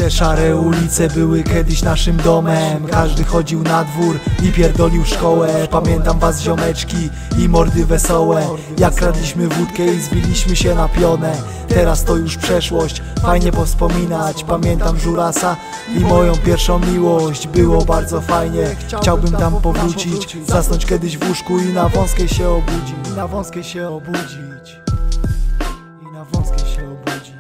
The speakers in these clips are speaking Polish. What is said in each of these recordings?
Te szare ulice były kiedyś naszym domem. Każdy chodził na dwór i pierdolił szkołę. Pamiętam was ziomeczki i mordy wesołe, jak kradliśmy wódkę i zbiliśmy się na pionę. Teraz to już przeszłość, fajnie powspominać. Pamiętam Żurasa i moją pierwszą miłość. Było bardzo fajnie, chciałbym tam powrócić, zasnąć kiedyś w łóżku i na wąskiej się obudzić. I na wąskiej się obudzić. I na wąskiej się obudzić.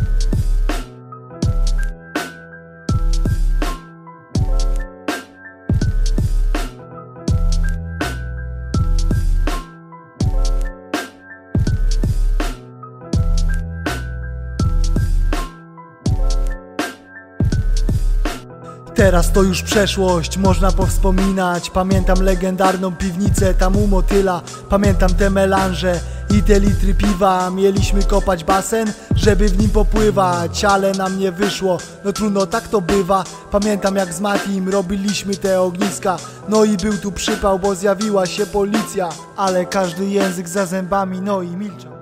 Teraz to już przeszłość, można powspominać. Pamiętam legendarną piwnicę tam u Motyla. Pamiętam te melanże i te litry piwa. Mieliśmy kopać basen, żeby w nim popływać, ale nam nie wyszło, no trudno, tak to bywa. Pamiętam jak z Matim robiliśmy te ogniska. No i był tu przypał, bo zjawiła się policja, ale każdy język za zębami, no i milczał.